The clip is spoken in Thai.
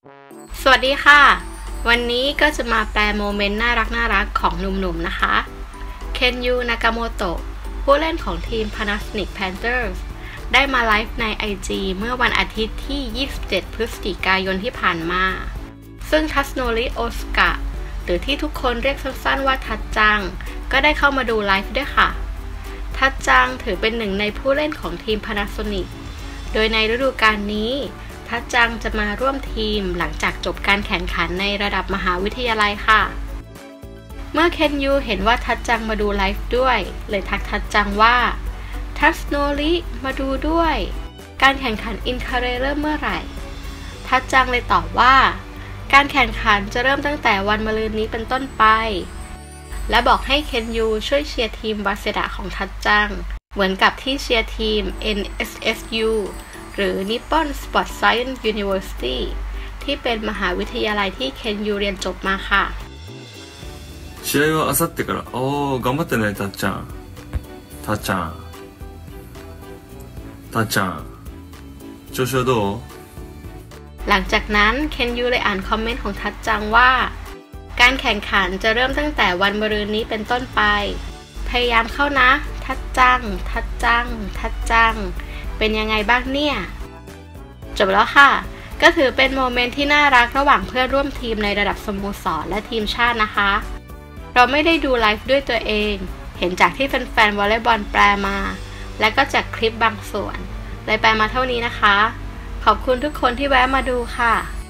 สวัสดีค่ะวันนี้ก็จะมาแปลโมเมนต์น่ารักของหนุ่มๆนะคะเคนยู นากาโมโตะผู้เล่นของทีม Panasonic Panthers ได้มาไลฟ์ใน IG เมื่อวันอาทิตย์ที่ 27 พฤศจิกายนที่ผ่านมาซึ่งทัสโนริ โอสกะหรือที่ทุกคนเรียกสั้นๆว่าทัดจังก็ได้เข้ามาดูไลฟ์ด้วยค่ะทัดจังถือเป็นหนึ่งในผู้เล่นของทีม Panasonic โดยในฤดูกาลนี้ทัดจังจะมาร่วมทีมหลังจากจบการแข่งขันในระดับมหาวิทยาลัยค่ะเมื่อเคนยูเห็นว่าทัดจังมาดูไลฟ์ด้วยเลยทักทัดจังว่าทัสโนริมาดูด้วยการแข่งขันอินคาเรเริ่มเมื่อไหร่ทัดจังเลยตอบว่าการแข่งขันจะเริ่มตั้งแต่วันมะรืนนี้เป็นต้นไปและบอกให้เคนยูช่วยเชียร์ทีมวาเซดะของทัดจังเหมือนกับที่เชียร์ทีม NSSU หรือ Nippon Sports Science University ที่เป็นมหาวิทยาลัยที่เคนยูเรียนจบมาค่ะ試合はあさってから頑張ってねたっちゃんたっちゃんたっちゃん調子はどうหลังจากนั้นเคนยูเลยอ่านคอมเมนต์ของทัดจังว่าการแข่งขันจะเริ่มตั้งแต่วันมะรืนนี้เป็นต้นไปพยายามเข้านะทัดจังทัดจังทัดจังเป็นยังไงบ้างเนี่ยจบแล้วค่ะก็ถือเป็นโมเมนต์ที่น่ารักระหว่างเพื่อนร่วมทีมในระดับสโมสรและทีมชาตินะคะเราไม่ได้ดูไลฟ์ด้วยตัวเองเห็นจากที่แฟนๆวอลเลย์บอลแปลมาและก็จากคลิปบางส่วนเลยแปลมาเท่านี้นะคะขอบคุณทุกคนที่แวะมาดูค่ะ